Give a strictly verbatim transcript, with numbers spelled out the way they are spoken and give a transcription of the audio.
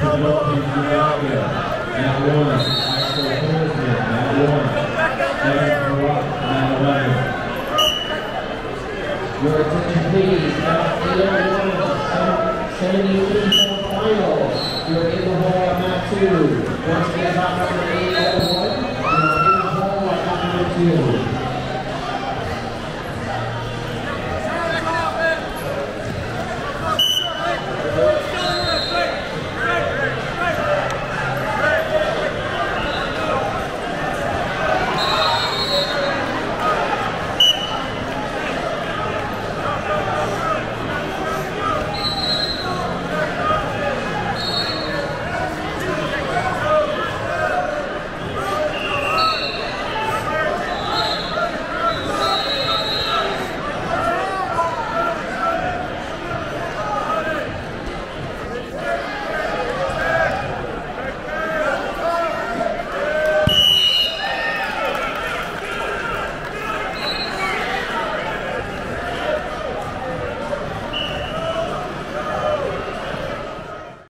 Developing Uganda. That one. Axel Hornsman. That one. Evan Rock. That eleven. Your attention please. Now eight oh one. seventy-three finals. You're in the hall on that two. Once again.